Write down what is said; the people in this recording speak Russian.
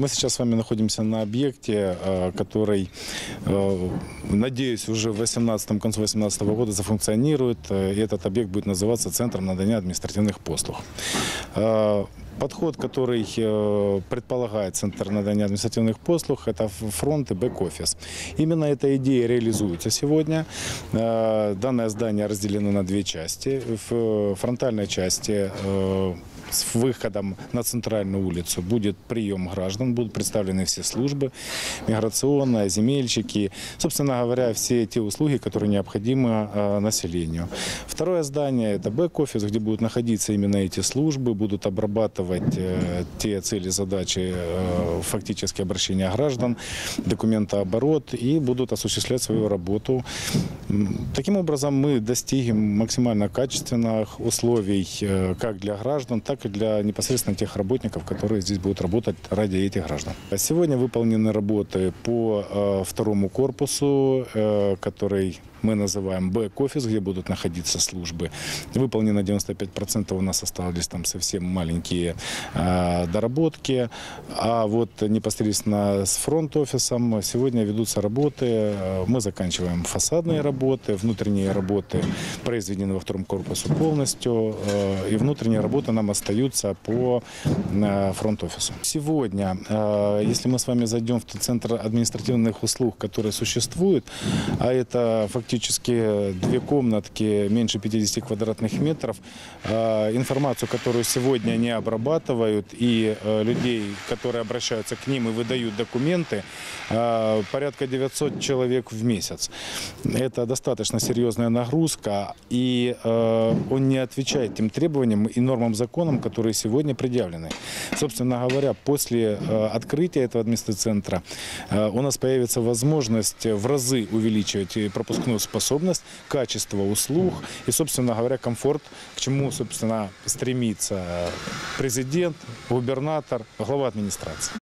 Мы сейчас с вами находимся на объекте, который, надеюсь, уже в конце 2018 года зафункционирует. И этот объект будет называться Центром надання административных послуг. Подход, который предполагает Центр надання административных послуг, это фронт и бэк-офис. Именно эта идея реализуется сегодня. Данное здание разделено на две части. В фронтальной части с выходом на центральную улицу будет прием граждан, будут представлены все службы, миграционная, земельщики, собственно говоря, все те услуги, которые необходимы населению. Второе здание – это бэк-офис, где будут находиться именно эти службы, будут обрабатывать те цели, задачи, фактически обращения граждан, документооборот и будут осуществлять свою работу. Таким образом, мы достигнем максимально качественных условий как для граждан, так и для непосредственно тех работников, которые здесь будут работать ради этих граждан. Сегодня выполнены работы по второму корпусу, который мы называем бэк-офис, где будут находиться службы. Выполнено 95%, у нас остались там совсем маленькие доработки. А вот непосредственно с фронт-офисом сегодня ведутся работы. Мы заканчиваем фасадные работы, внутренние работы произведены во втором корпусе полностью. И внутренние работы нам остаются по фронт-офису. Сегодня, если мы с вами зайдем в тот центр административных услуг, который существует, а это фактически две комнатки меньше 50 квадратных метров, информацию, которую сегодня не обрабатывают, и людей, которые обращаются к ним и выдают документы, порядка 900 человек в месяц. Это достаточно серьезная нагрузка, и он не отвечает тем требованиям и нормам законам, которые сегодня предъявлены. Собственно говоря, после открытия этого административного центра у нас появится возможность в разы увеличивать пропускную способность, качество услуг и, собственно говоря, комфорт, к чему, собственно, стремится президент, губернатор, глава администрации.